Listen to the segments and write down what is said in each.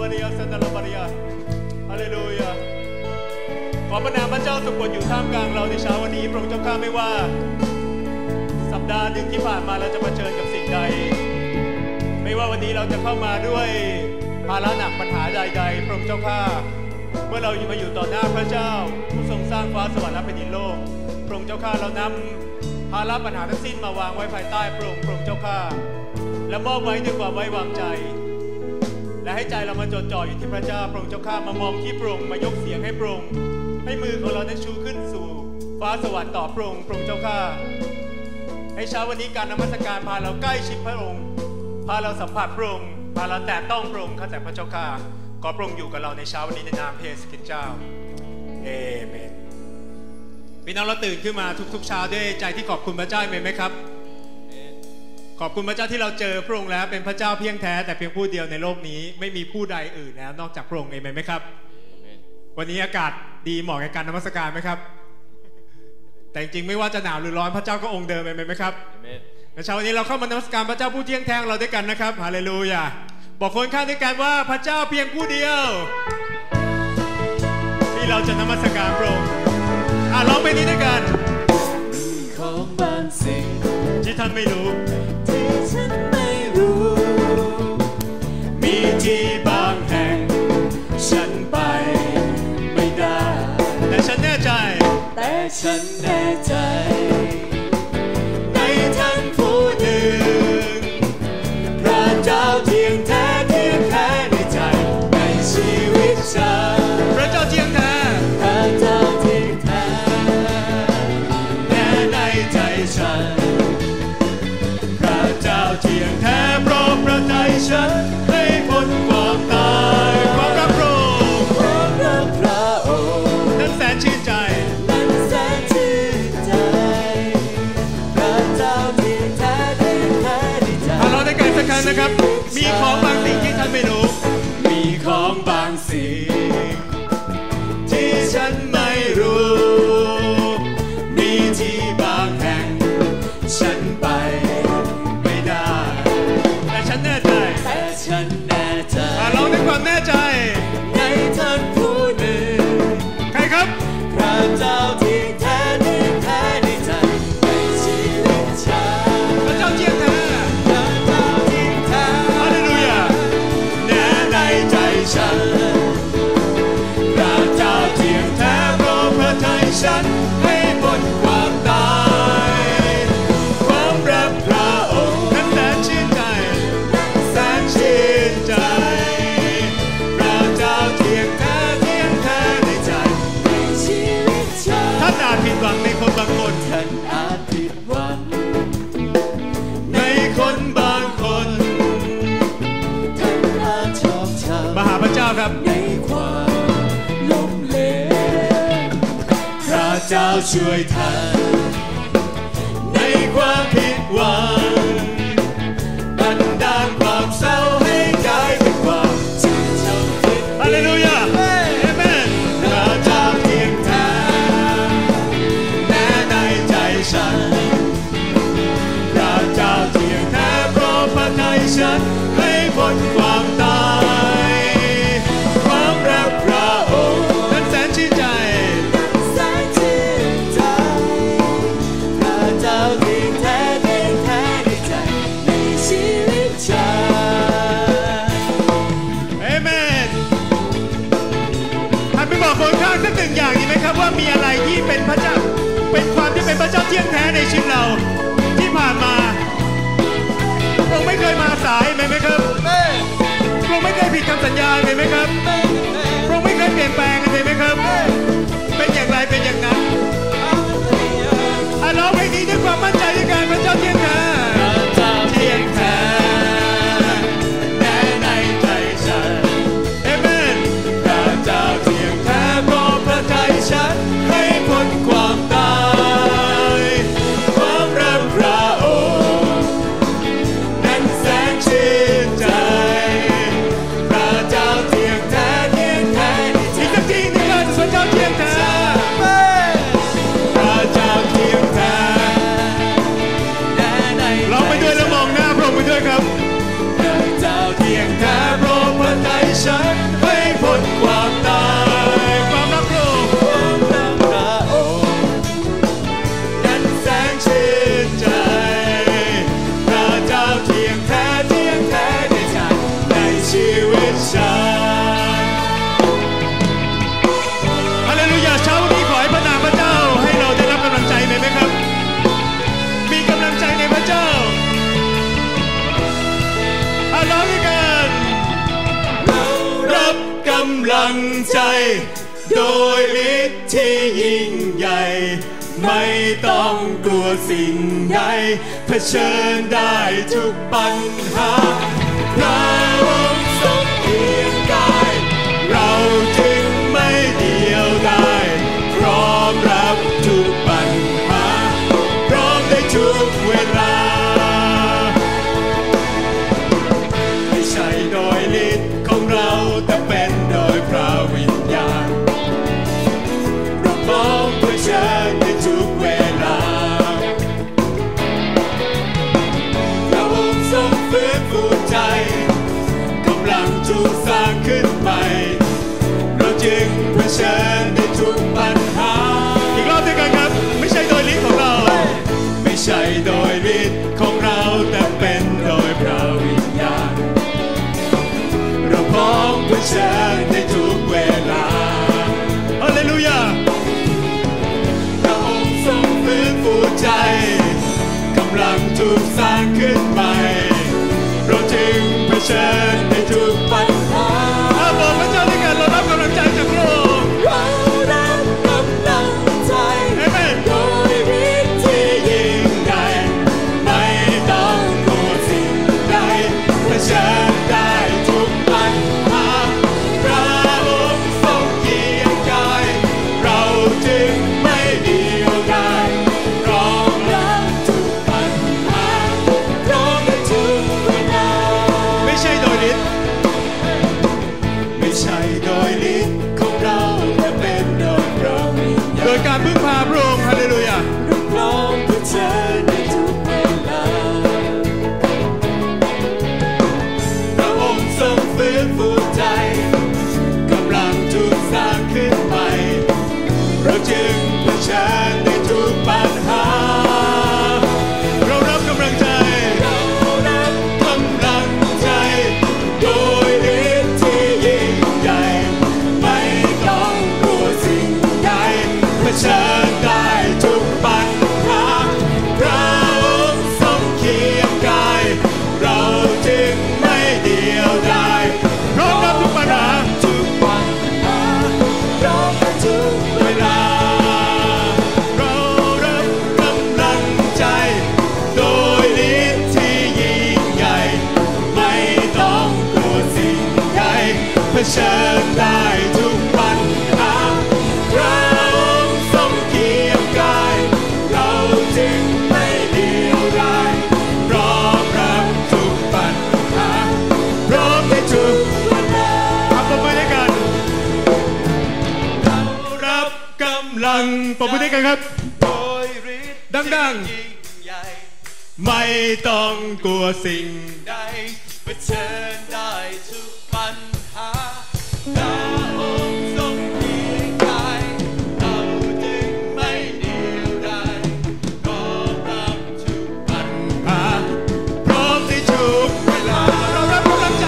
ริยาสันตลบริยาฮาเลลูยาขอพระนามพระเจ้าทรงโปรดอยู่ท่ามกลางเราในเช้าวันนี้พระองค์เจ้าข้าไม่ว่าสัปดาห์หนึ่งที่ผ่านมาเราจะเผชิญกับสิ่งใดไม่ว่าวันนี้เราจะเข้ามาด้วยภาระหนักปัญหาใดๆพระองค์เจ้าข้าเมื่อเรามาอยู่ต่อหน้าพระเจ้าผู้ทรงสร้างฟ้าสวรรค์และแผ่นดินโลกพระองค์เจ้าข้าเรานำภาระปัญหาทั้งสิ้นมาวางไว้ภายใต้พระองค์เจ้าข้าและมอบไว้ด้วยความไว้วางใจและให้ใจเรามาจดจ่ออยู่ที่พระเจ้าพระองค์เจ้าข้ามามองที่พระองค์มายกเสียงให้พระองค์ให้มือของเรานั้นชูขึ้นสู่ฟ้าสวรรค์ต่อพระองค์เจ้าข้าให้เช้าวันนี้การนมัสการพาเราใกล้ชิดพระองค์พาเราสัมผัสพระองค์พาเราแตะต้องพระองค์ข้าแต่พระเจ้าข้าขอพระองค์อยู่กับเราในเช้าวันนี้ในนามพระเยซูคริสต์เจ้าเอเมนพี่น้องเราตื่นขึ้นมาทุกๆเช้าด้วยใจที่ขอบคุณพระเจ้าไหมครับขอบคุณพระเจ้าที่เราเจอพระองค์แล้วเป็นพระเจ้าเพียงแท้แต่เพียงผู้เดียวในโลกนี้ไม่มีผู้ใดอื่นแล้วนอกจากพระองค์เองไหมครับวันนี้อากาศดีเหมาะกับการนมัสการไหมครับแต่จริงๆไม่ว่าจะหนาวหรือร้อนพระเจ้าก็องค์เดิมไหมครับในเช้าวันนี้เราเข้ามานมัสการพระเจ้าผู้เที่ยงแท้เราด้วยกันนะครับฮาเลลูยาบอกคนข้างด้วยกันว่าพระเจ้าเพียงผู้เดียวที่เราจะนมัสการพระองค์ร้องเพลงนี้ด้วยกันของบางสิ่งที่ท่านไม่รู้ที่ฉันไม่รู้มีที่บางแห่งฉันไปไม่ได้แต่ฉันแน่ใจในท่านผู้หนึ่งพระเจ้าเที่ยงแท้เที่ยงแท้ในใจในชีวิตฉันพระเจ้าเที่ยงแท้พระเจ้าเที่ยงแท้แน่ในใจฉันพระเจ้าเที่ยงแท้เพราะพระทัยฉันให้พ้นความตายความรักพระองค์ความรักพระองค์นั้นแสนชื่นใจนะครับมีของบางสิ่งที่ท่านไม่รู้มีของบางสิ่งที่ฉันไม่รู้มีที่บางแห่งฉันไปไม่ได้แต่ฉันแน่ใจเราในความแน่ใจในท่านผู้หนึ่งใครครับพระเจ้าที่แท้ที่แท้ในใจในชีวิตฉันพระเจ้าเที่ยงแท้ฉันพระเจ้าเที่ยงแท้เพราะพระทัยฉันให้พ้นความตายความรักพระองค์นั้นแสนชื่นใจแสนชื่นใจพระเจ้าเที่ยงแท้เที่ยงแท้ในใจในชีวิตฉันท่านอาจผิดหวังในคนบางคนท่านอาจผิดหวังในคนบางคนมาหาพระเจ้าครับในความล้มเหลวพระเจ้าช่วยท่านในความผิดหวังบันดาลความเศร้าให้กลายเป็นความชื่นชมฮาเลลูยาเอเมนพระเจ้าเที่ยงแท้แน่ในใจฉันพระเจ้าเที่ยงแท้เพราะพระทัยฉันให้พ้นความตายคนข้างสักหนึ่งอย่างดีไหมครับว่ามีอะไรที่เป็นพระเจ้าเป็นความที่เป็นพระเจ้าเที่ยงแท้ในชีวิตเราที่ผ่านมาพระองค์ไม่เคยมาสายไหมครับพระองค์ไม่เคยผิดคำสัญญาไหมครับพระองค์ไม่เคยเปลี่ยนแปลงเลยไหมครับเป็นอย่างไรเป็นอย่างนั้นร้องเพลงนี้ด้วยความมั่นใจในการพระเจ้าเที่ยงแท้เที่ยงแท้แน่ในใจฉันเอเมนพระเจ้าฉันให้พ้นความตายความรักพระองค์นั้นแสนชื่นใจพระเจ้าเที่ยงแท้เที่ยงแท้อีกสักทีนึงเลยพระเจ้าำลังใจโดยฤทธิ์ที่ยิ่งใหญ่ไม่ต้องกลัวสิ่งใดเผชิญได้ทุกปัญหาพระองค์ทรงเคียงกายเราจึงไม่เดียวดายพร้อมรับทุกปัญหาพร้อมได้ทุกเวลาไม่ใช่โดยฤทธิ์ของเราแต่เป็นโดยพระวิญญาณเราพร้อมเผชิญในทุกเวลาพระองค์ทรงฟื้นฟูใจกำลังถูกสร้างขึ้นใหม่เราจึงเผชิญในทุกปัญหาอีกรอบด้วยกันครับไม่ใช่โดยฤทธิ์ของเราไม่ใช่โดยฤทธิ์ของเราแต่เป็นโดยพระวิญญาณเราพร้อมเผชิญในทุกเวลาฮาเลลูยาพระองค์ทรงฟื้นฟูใจกำลังถูกสร้างขึ้นใหม่เราจึงเผชิญในทุกปัญหาบอกพระเจ้าด้วยกันเรารับกำลังใจจากพระองค์เรารับกำลังใจโดยฤทธิ์ที่ยิ่งใหญ่ไม่ต้องกลัวสิ่งใดเผชิญได้ทุกปัญหาพระองค์ทรงเคียงกายเราจึงไม่เดียวดายพร้อมรับทุกปัญหาพร้อมในทุกเวลาไม่ใช่โดยฤทธิ์ไม่ใช่โดยฤทธิ์ของเราแต่เป็นโดยพระวิญญาณโดยการพึ่งพาพระองค์ฮาเลลูยาเราพร้อมเผชิญในทุกเวลาพระองค์ทรงฟื้นฟูใจกำลังถูกสร้างขึ้นใหม่เราจึงเผชิญในทุกปัญหาเรารับกำลังใจเรารับกำลังใจโดยฤทธิ์ที่ยิ่งใหญ่ไม่ต้องกลัวสิ่งใดเผชิญได้ทุกปัญหาพระองค์ทรงเคียงกายเราจึงไม่เดียวดายพร้อมรับทุกปัญหาทุกปัญหาพร้อมในทุกเวลาเรารับกำลังใจโดยฤทธิ์ที่ยิ่งใหญ่ไม่ต้องกลัวสิ่งใดเผชิญได้ทุกปัญหาพระองค์ทรงเคียงกายเราจึงไม่เดียวดายพร้อมรับทุกปัญหาพร้อมในทุกเวลาปรบมือด้วยกันเรารับกำลังปรบมือด้วยกันครับโดยฤทธิ์ดังยิ่งใหญ่ไม่ต้องกลัวสิ่งใดเผชิญได้ทุกปัญหาพระองค์ทรงเคียงกายเราจึงไม่เดียวดายพร้อมรับทุกปัญหาพร้อมในทุกเวลาเรารับกำลังใจ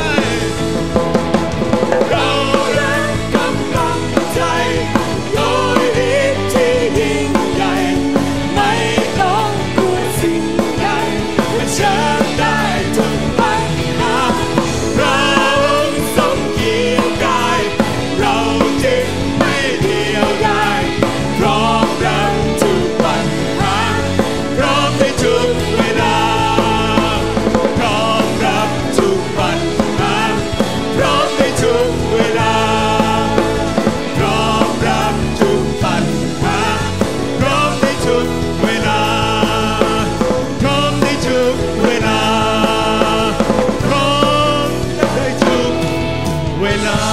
เรารับกำลังใจโดยฤทธิ์ที่ยิ่งใหญ่ไม่ต้องกลัวสิ่งใดเผชิญได้ทุกปัญหาพระองค์ทรงเคียงกายเราจึงไม่เดียวดายพร้อมรับทุกปัญหาพร้อมในทุกเวลาพร้อมรับทุกปัญหาพร้อมในทุกเวลาพร้อมรับทุกปัญหาพร้อมในทุกเวลาพร้อมในทุกเวลาพร้อมในทุกเวลา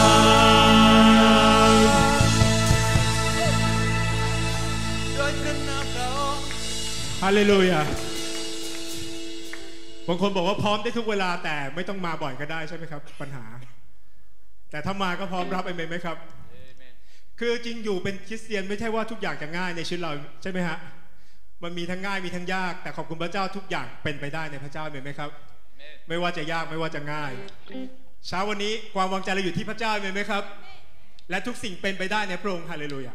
ด้วยพระนามพระองค์ฮาเลลูยาบางคนบอกว่าพร้อมได้ทุกเวลาแต่ไม่ต้องมาบ่อยก็ได้ใช่ไหมครับปัญหาแต่ถ้ามาก็พร้อมรับเอเมนไหมครับคือจริงอยู่เป็นคริสเตียนไม่ใช่ว่าทุกอย่างจะง่ายในชีวิตเราใช่ไหมฮะมันมีทั้งง่ายมีทั้งยากแต่ขอบคุณพระเจ้าทุกอย่างเป็นไปได้ในพระเจ้าเอเมนไหมครับไม่ว่าจะยากไม่ว่าจะง่ายเช้าวันนี้ความวางใจเราอยู่ที่พระเจ้าเอเมนไหมครับและทุกสิ่งเป็นไปได้ในพระองค์ฮาเลลูยา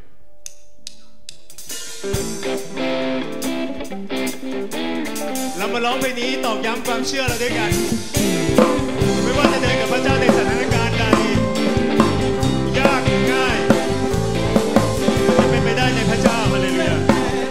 เรามาร้องเพลงนี้ตอกย้ำความเชื่อเราด้วยกันไม่ว่าจะเดินกับพระเจ้าในสถานการณ์ใดยง่ายจะเป็นไปได้ในพระเจ้าฮาเลลูยา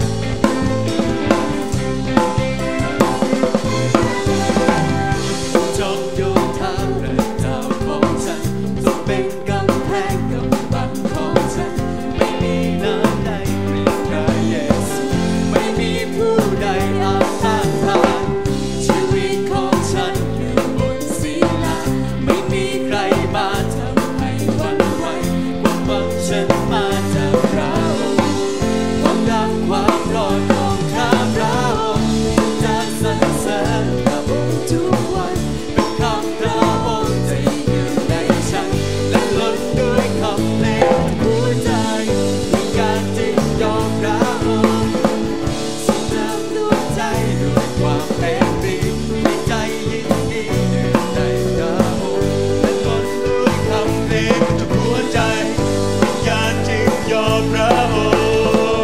จอมโยธาพระเจ้าของฉันทรงเป็นกำแพงกำบังของฉันไม่มีน้ำใดเปรียบพระเยซูไม่มีผู้ใดอาฆาตทานชีวิตของฉันอยู่บนศิลาไม่มีใครมาทำให้หวั่นไหวความหวังฉันมาจากพระองค์ความรักความรอดของข้าพระองค์จะสรรเสริญพระองค์ทุกวันเป็นคำพระองค์จะอยู่ในฉันและล้นด้วยคำเพลงหัวใจด้วยการจริงยอมพระองค์ส่งเติมดวงใจด้วยความเป็นดีมีใจยินดีในพระองค์และล้นด้วยคำเพลงจากหัวใจวิญญาณจึงยอมพระองค์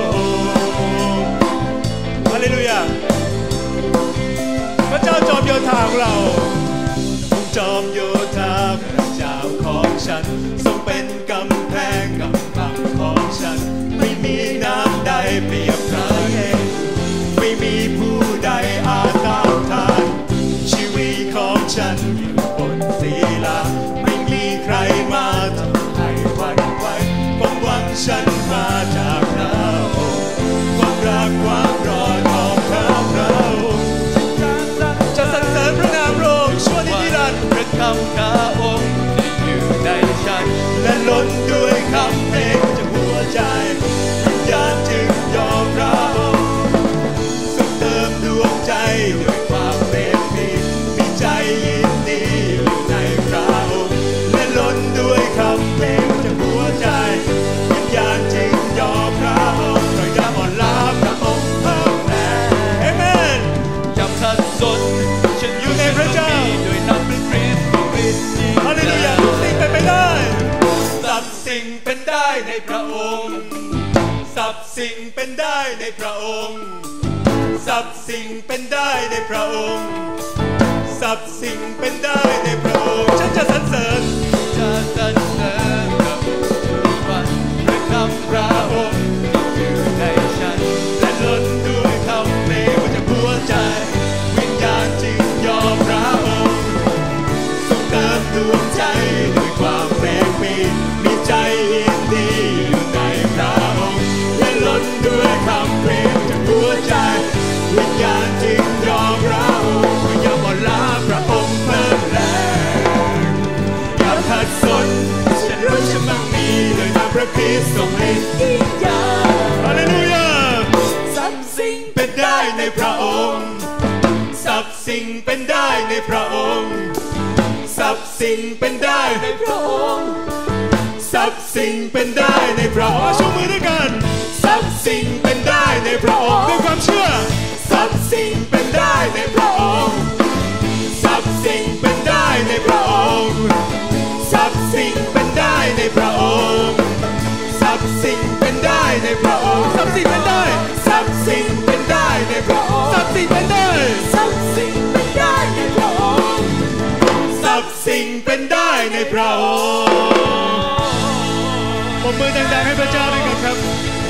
ฮาเลลูยาพระเจ้าจอมโยธาของเราจอมโยธาพระเจ้าของฉันทรงเป็นกำแพงกำบังของฉันไม่มีน้ำใดเปรียบพระเยซูไม่มีผู้ใดอาจต้านทานชีวิตของฉันอยู่บนศิลาไม่มีใครมาทำให้หวั่นไหวความหวังฉันมาจากพระองค์ความรักความรอดของข้าพระองค์จะสรรเสริญพระนามพระองค์ชั่วนิรันดร์พระคำพระองค์ที่อยู่ในฉันและล้นด้วยคำเพลงจากหัวใจวิญญาณจึงยอมพระองค์ส่งเติมดวงใจด้วยความเป็นดีมีใจยินดีอยู่ในพระองค์และล้นด้วยคำเพลงจากหัวใจวิญญาณจึงยอมพระองค์เราจะอ่อนล้าพระองค์เพิ่มแรงเอเมนจำทัดสนฉันอยู่ในพระเจ้าโดยนำเป็นคริสต์ฮาเลลูยาทุกสิ่งเป็นไปได้สับสิ่งเป็นได้ในพระองค์สับสิ่งเป็นได้ในพระองค์สับสิ่งเป็นได้ในพระองค์สับสิ่งเป็นได้ในพระองค์ฉันจะสรรเสริญจะสรรเสริญพระองค์ทุกวันพระคำพระองค์ที่อยู่ในฉันและล้นด้วยคำเพลงจากหัวใจวิญญาณจึงยอมพระองค์ส่งเติมดวงใจด้วยความแปลกปีมีใจยินดีอยู่ในพระองค์และล้นด้วยคำเพลงจากหัวใจวิญญาณจึงยอมพระองค์อย่าอ่อนล้าพระองค์เพิ่มแรงอย่าขัดสนฉันรู้ฉันมั่งมีโดยนามพระคริสต์ทรงให้ยิ่งใหญ่ฮาเลลูยาสับสิ่งเป็นได้ในพระองค์สับสิ่งเป็นได้ในพระองค์สับสิ่งเป็นได้ในพระองค์สับสิ่งเป็นได้ในพระองค์ชูมือด้วยกันสับสิ่งเป็นได้ในพระองค์ด้วยความเชื่อสับสิ่งเป็นได้ในพระองค์สับสิ่งเป็นได้ในพระองค์สับสิ่งเป็นได้ในพระองค์สับสิ่งเป็นได้ในพระองค์สับสิ่งเป็นได้สับสิ่งเป็นได้ในพระองค์สับสิ่งเป็นได้สับสิ่งเป็นได้ในพระองค์สับสิ่งเป็นได้ในพระองค์ปรบมือดังๆให้พระเจ้าด้วยกันครับ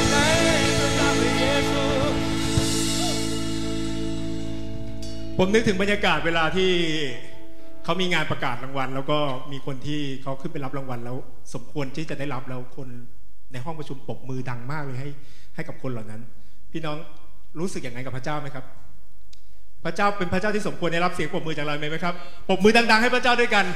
ผมนึกถึงบรรยากาศเวลาที่เขามีงานประกาศรางวัลแล้วก็มีคนที่เขาขึ้นไปรับรางวัลแล้วสมควรที่จะได้รับแล้วคนในห้องประชุมปรบมือดังมากเลยให้กับคนเหล่านั้นพี่น้องรู้สึกอย่างไรกับพระเจ้าไหมครับพระเจ้าเป็นพระเจ้าที่สมควรได้รับเสียงปรบมือจากเราไหมครับปรบมือดังๆให้พระเจ้าด้วยกัน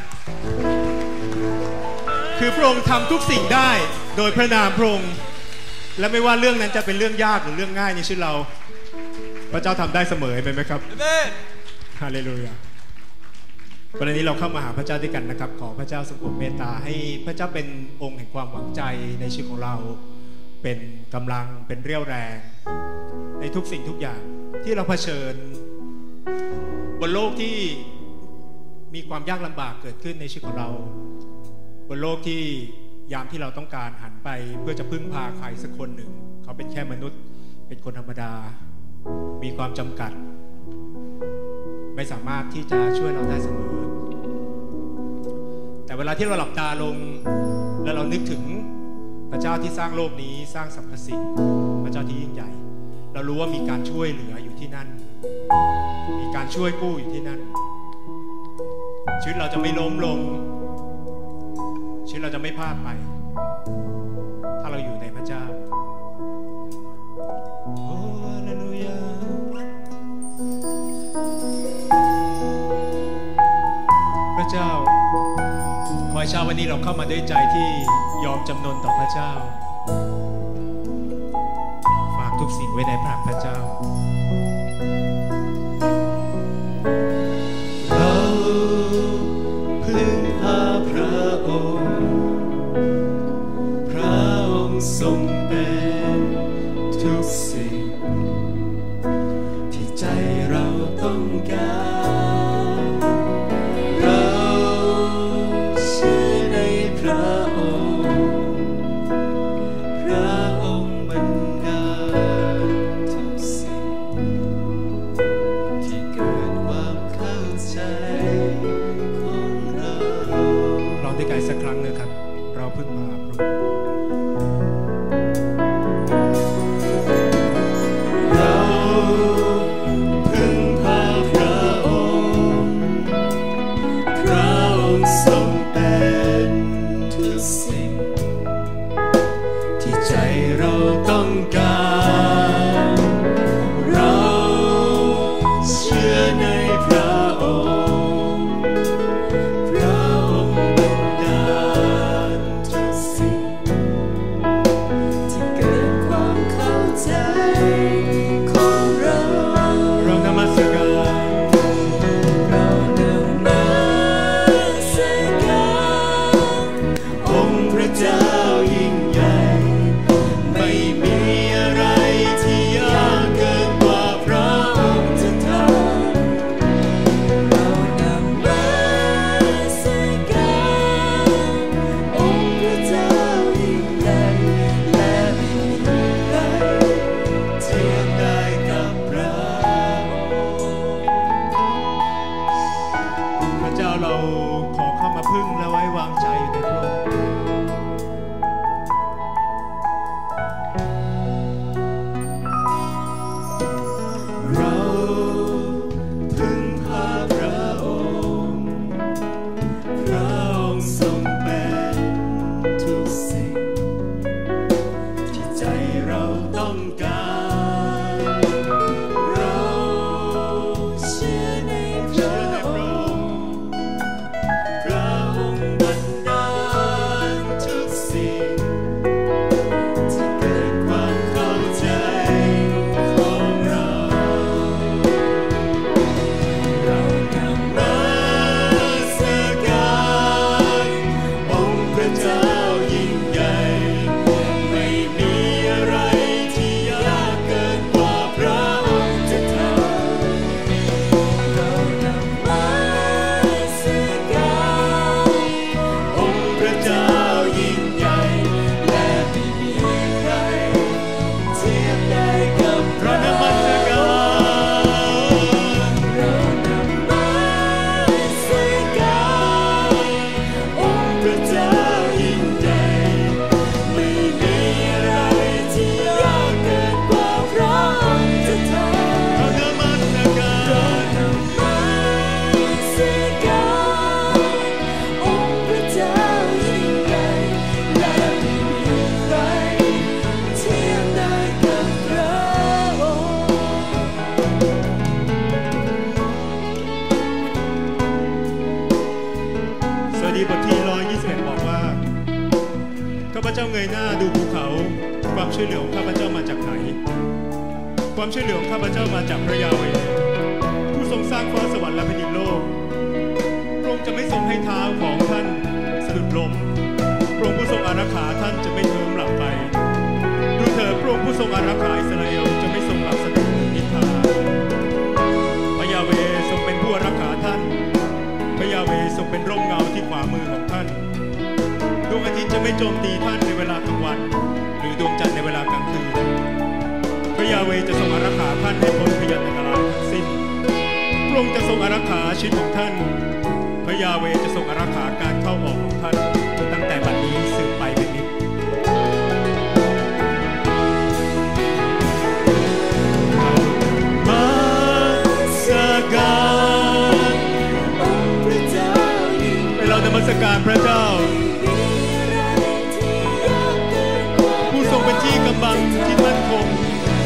คือพระองค์ทำทุกสิ่งได้โดยพระนามพระองค์และไม่ว่าเรื่องนั้นจะเป็นเรื่องยากหรือเรื่องง่ายในชีวิตเราพระเจ้าทำได้เสมอไหมครับฮาเลลูยาวันนี้เราเข้ามาหาพระเจ้าด้วยกันนะครับขอพระเจ้าทรงโปรดเมตตาให้พระเจ้าเป็นองค์แห่งความหวังใจในชีวิตของเราเป็นกำลังเป็นเรี่ยวแรงในทุกสิ่งทุกอย่างที่เราเผชิญบนโลกที่มีความยากลำบากเกิดขึ้นในชีวิตของเราบนโลกที่ยามที่เราต้องการหันไปเพื่อจะพึ่งพาใครสักคนหนึ่งเขาเป็นแค่มนุษย์เป็นคนธรรมดามีความจำกัดไม่สามารถที่จะช่วยเราได้เสมอแต่เวลาที่เราหลับตาลงแล้วเรานึกถึงพระเจ้าที่สร้างโลกนี้สร้างสรรพสิ่งพระเจ้าที่ยิ่งใหญ่เรารู้ว่ามีการช่วยเหลืออยู่ที่นั่นมีการช่วยกู้อยู่ที่นั่นชีวิตเราจะไม่ล้มลงชีวิตเราจะไม่พลาดไปถ้าเราอยู่ในพระเจ้าโอ้ฮาเลลูยาพระเจ้าขอให้เช้าวันนี้เราเข้ามาด้วยใจที่ยอมจำนนต่อพระเจ้าฝากทุกสิ่งไว้ในพระหัตถ์พระเจ้าเราพึ่งพาพระองค์พระองค์ทรงเป็นทุกสิ่งที่ใจเราต้องการเราเชื่อในพระองค์พระองค์บันดาลทุกสิ่งที่เกิดความเข้าใจของเราลองด้วยกันสักครั้งนะครับเราพึ่งพาพระองค์เราพึ่งพาพระองค์พระองค์ทรงเป็นทุกสิ่งที่ใจเราต้องการเราเชื่อในพระองค์พระองค์บันดาลทุกสิ่งที่เกิดความเข้าใจของเราเรานมัสการเรานมัสการองค์พระเจ้ายิ่งใหญ่ไม่มีอะไรที่ยากเกินกว่าพระองค์จะทำเรานมัสการองค์พระเจ้ายิ่งใหญ่และไม่มีใครเทียบได้กับพระองค์พระเจ้าเราขอเข้ามาพึ่งและไว้วางใจอยู่ในพระองค์เราพึ่งพาพระองค์พระองค์ทรงเป็นทุกสิ่งที่ใจเราต้องการเราเชื่อในพระองค์พระองค์บันดาลทุกสิ่งที่เกิดความเข้าใจของเราเรานมัสการองค์พระเจ้ายิ่งใหญ่ไม่มีอะไรที่ยากเกินกว่าพระองค์จะทำเรานมัสการองค์พระเจ้ายิ่งใหญ่และไม่มีใครเทียบได้กับพระองค์เรานมัสการองค์พระเจ้ายิ่งใหญ่ไม่มีอะไรที่ยากเกินกว่าพระองค์จะทำเรานมัสการองค์พระเจ้ายิ่งใหญ่และไม่มีใครเทียบได้กับพระองค์สวัสดีบทที่121บอกว่าข้าพเจ้าเงยหน้าดูภูเขาความช่วยเหลือของข้าพเจ้ามาจากไหนความช่วยเหลือของข้าพเจ้ามาจากพระยาเวห์ผู้ทรงสร้างฟ้าสวรรค์และแผ่นดินโลกพระองค์จะไม่ทรงให้เท้าของท่านสะดุดล้มพระองค์ผู้ทรงอารักขาท่านจะไม่เทิมหลับไปดูเถิดพระองค์ผู้ทรงอารักขาอิสราเอลจะไม่ทรงหลับสนิทนิทราพระยาเวห์ทรงเป็นผู้อารักขาท่านพระยาเวห์ทรงเป็นร่มเงาที่ขวามือของท่านดวงอาทิตย์จะไม่โจมตีท่านในเวลากลางวันหรือดวงจันทร์ในเวลากลางคืนพระยาเวห์จะทรงอารักขาท่านให้พ้นพยันอันตรายทั้งสิ้นพระองค์จะทรงอารักขาชีวิตของท่านพระยาเวห์จะทรงอารักขาการเข้าออกของท่านตั้งแต่บัดนี้สืบไปเป็นนิจการพระเจ้าผู้ทรงเป็นที่กำบังที่มั่นคง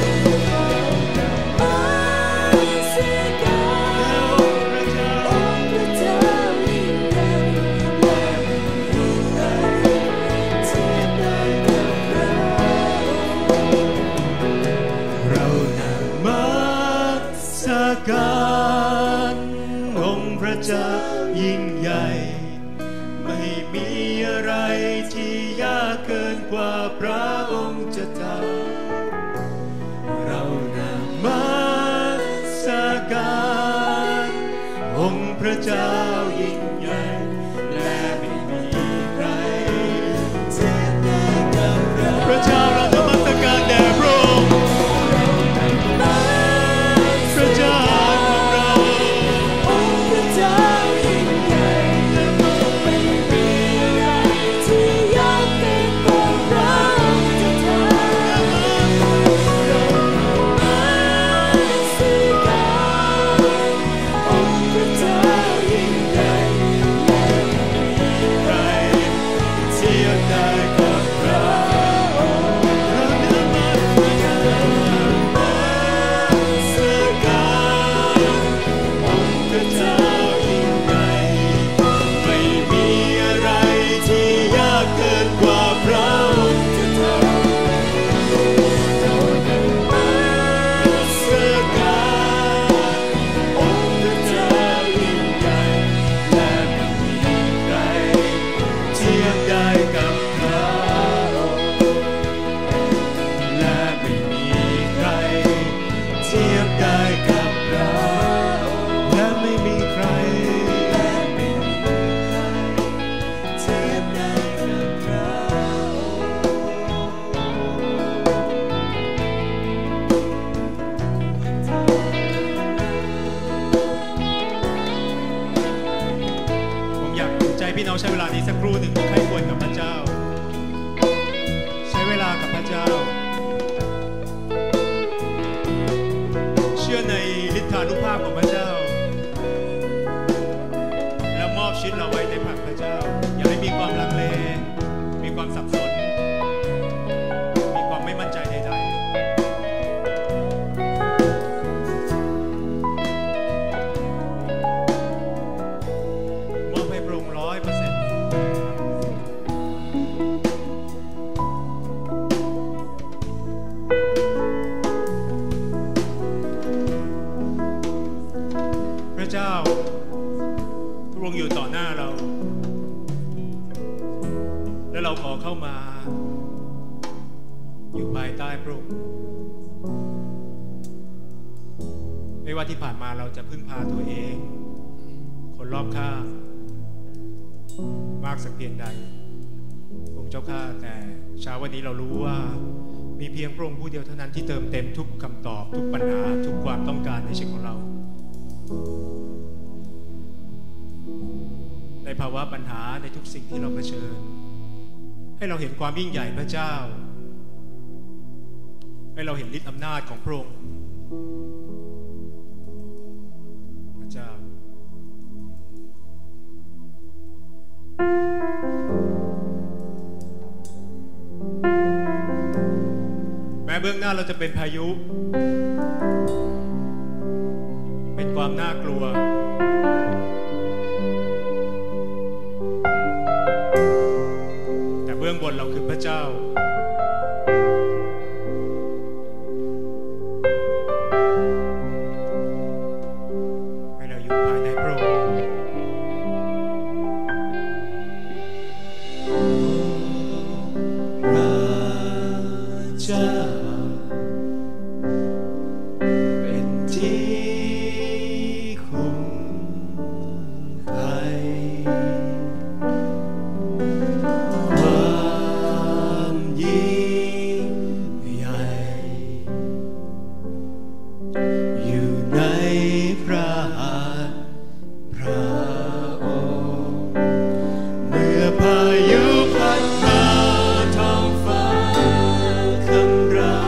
การองค์พระเจ้ายิ่งใหญ่ไม่มีอะไรที่ยากเกินกว่าพระองค์จะทำเรานมัสการองค์พระเจ้ายิ่งใหญ่และไม่มีใครเทียบได้กับพระเจ้าเรานมัสการแด่พระองค์พระเจ้าพี่น้องใช้เวลานี้สักครู่หนึ่งให้ควรกับพระเจ้าใช้เวลากับพระเจ้าเชื่อในฤทธานุภาพของพระเจ้าแล้วมอบชีวิตเราไว้ในพระพระเจ้าอย่าให้มีความลังเลมีความสับสนมีความไม่มั่นใจใดๆพระเจ้าพระองค์อยู่ต่อหน้าเราและเราขอเข้ามาอยู่ภายใต้พระองค์ไม่ว่าที่ผ่านมาเราจะพึ่งพาตัวเองคนรอบข้างมากสักเพียงใดองค์เจ้าข้าแต่เช้าวันนี้เรารู้ว่ามีเพียงพระองค์ผู้เดียวเท่านั้นที่เติมเต็มทุกคำตอบทุกปัญหาทุกความต้องการในชีวิตของเราในภาวะปัญหาในทุกสิ่งที่เราเผชิญให้เราเห็นความยิ่งใหญ่พระเจ้าให้เราเห็นฤทธิ์อำนาจของพระองค์พระเจ้าแม้เบื้องหน้าเราจะเป็นพายุเป็นความน่ากลัวแต่เบื้องบนเราคือพระเจ้าให้เราอยู่ภายในพระองค์พระเจ้าเป็นที่คุ้มภัยความยิ่งใหญ่อยู่ในพระหัตถ์พระองค์เมื่อพายุพัดมาท้องฟ้าคำราม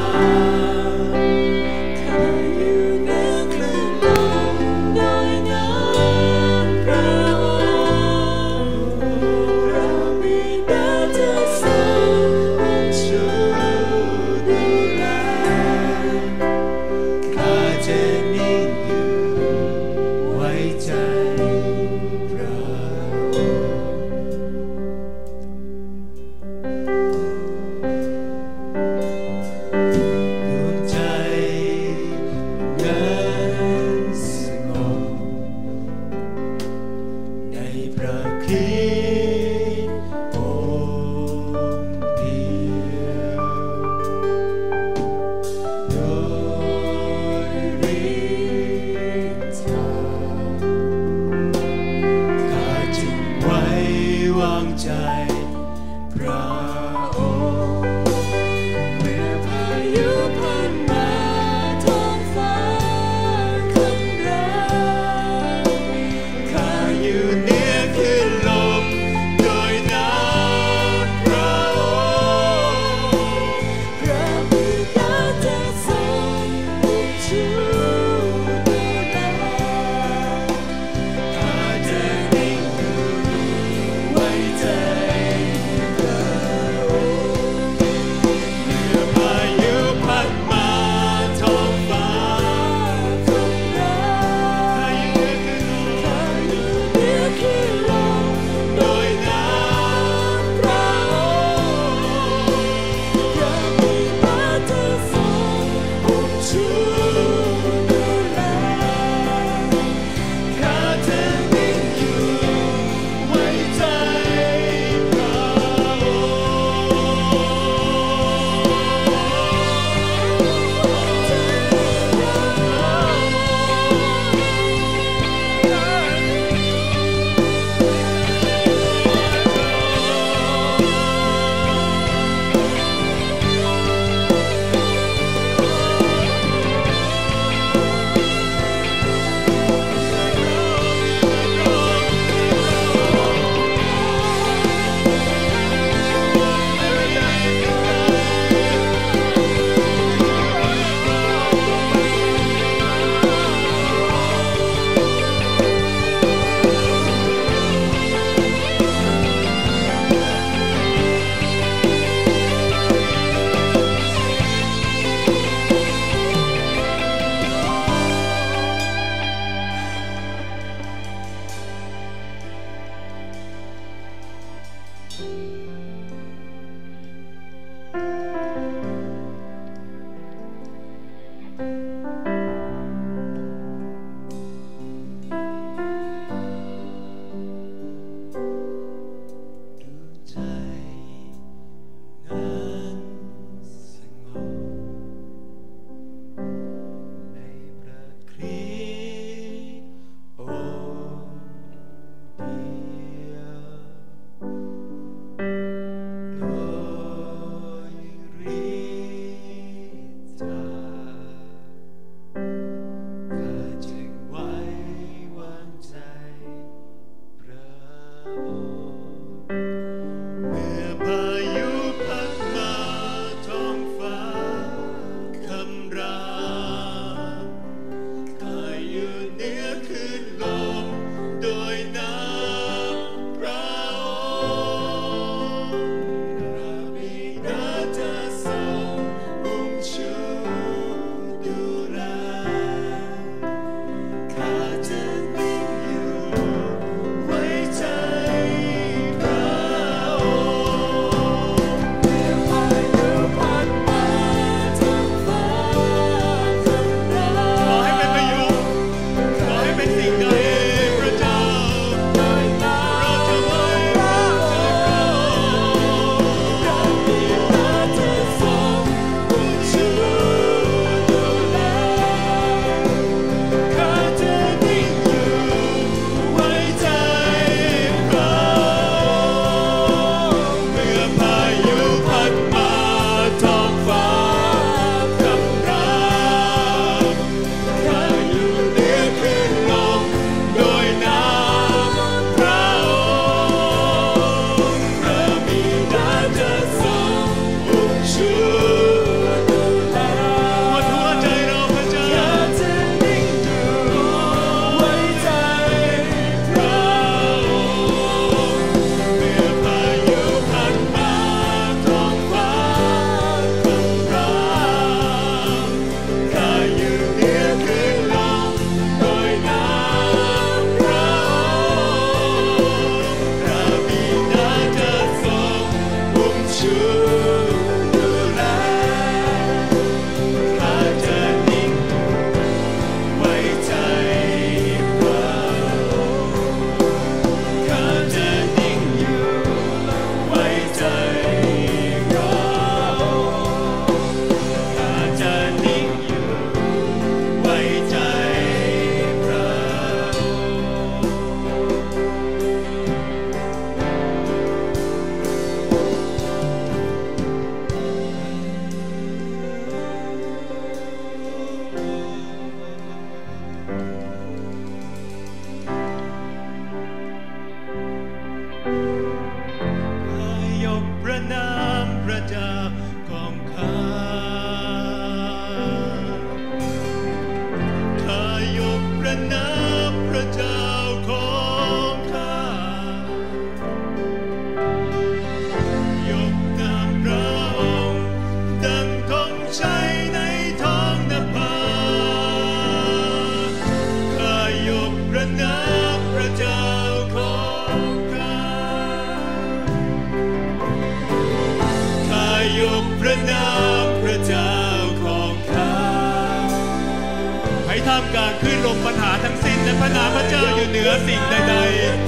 ท่ามกลางคลื่นลมปัญหาทั้งสิ้นและพระนามพระเจ้าอยู่เหนือสิ่งใด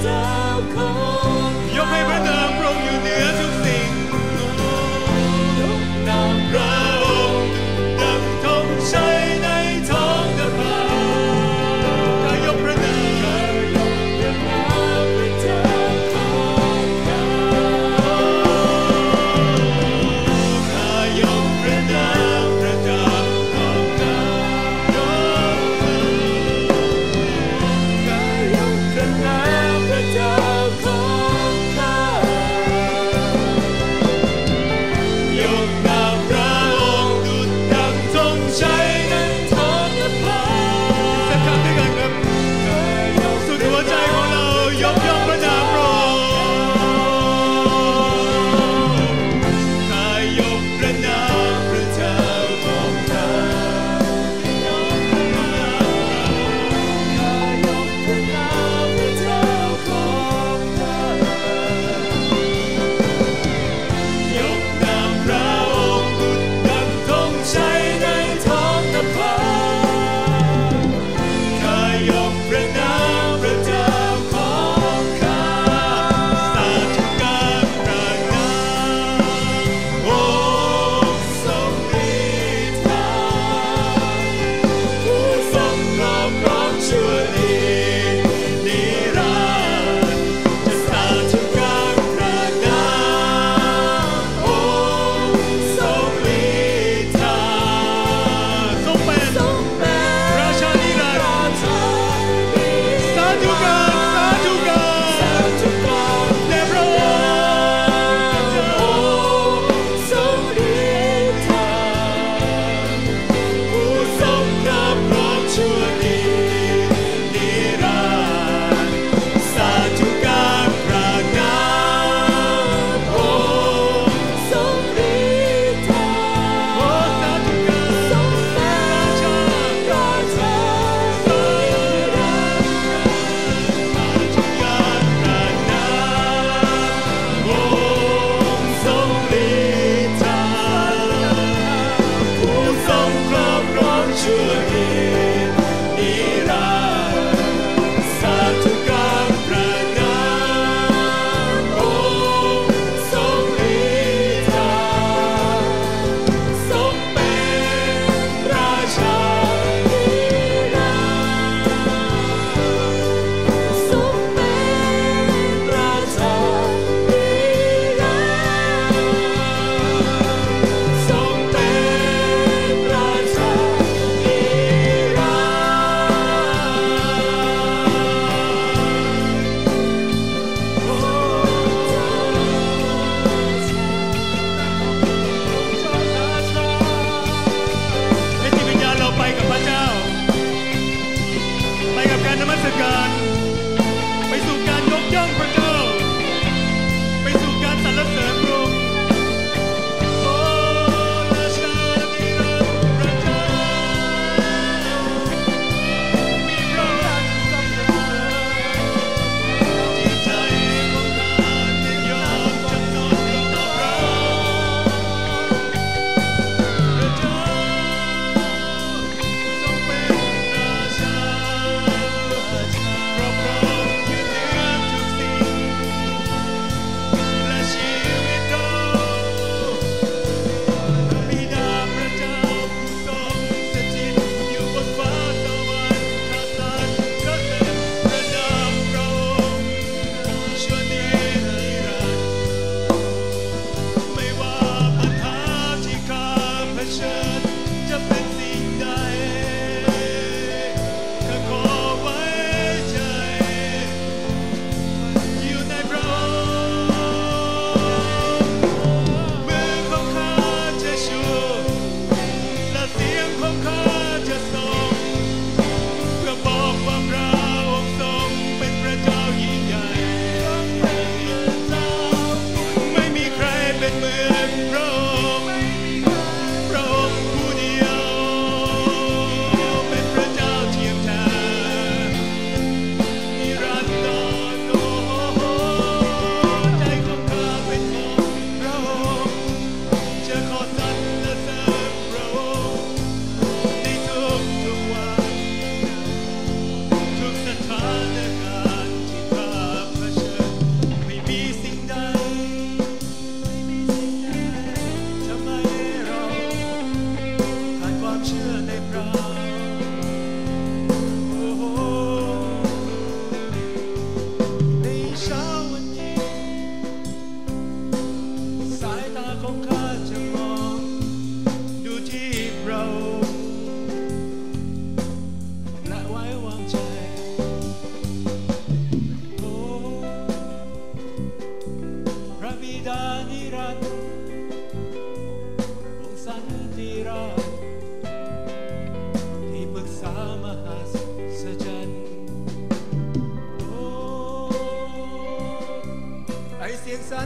ๆยกให้พระนามพระองค์อยู่เหนือทุกสิ่งนามพระองค์ดังธงชัยในท้องนภาข้ายกพระนามพระเจ้าของข้า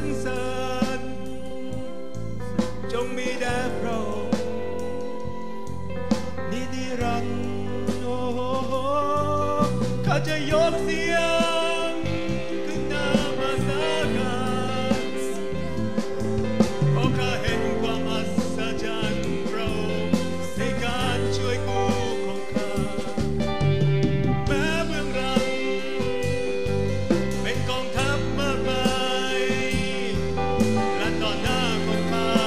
เสริญจงมีแด่พระองค์นิรันดร์โอ้โหข้าจะยกเสียงขึ้นนมัสการเพราะข้าเห็นความอัศจรรย์พระองค์ในการช่วยกู้ของข้าแม้เบื้องหลังเป็นกองทัพมากมายและต่อหน้าของข้า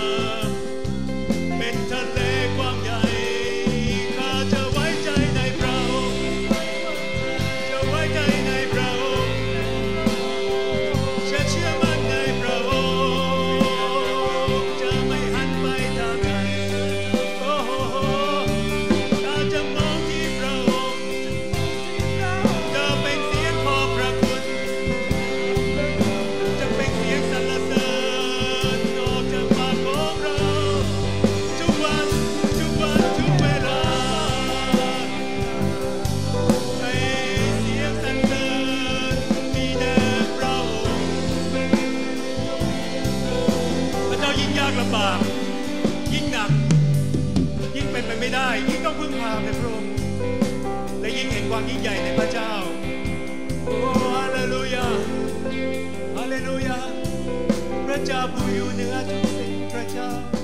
เป็นทะเลกว้างใหญ่ข้าจะไว้ใจในพระองค์จะไว้ใจในพระองค์จะเชื่อมั่นในพระองค์จะไม่หันไปทางไหนโอ้โหข้าจะมองที่พระองค์จะเป็นเสียงขอบพระคุณจะเป็นเสียงสรรเสริญออกจากปากของเราทุกวันทุกวันทุกเวลาให้เสียงสรรเสริญมีแด่พระองค์พระเจ้ายิ่งยากลำบากยิ่งหนักยิ่งเป็นไปไม่ได้ยิ่งต้องพึ่งพาในพระองค์และยิ่งเห็นความยิ่งใหญ่ในพระเจ้าโอ้ฮาเลลูยาฮาเลลูยาพระเจ้าผู้อยู่เหนือทุกสิ่งพระเจ้า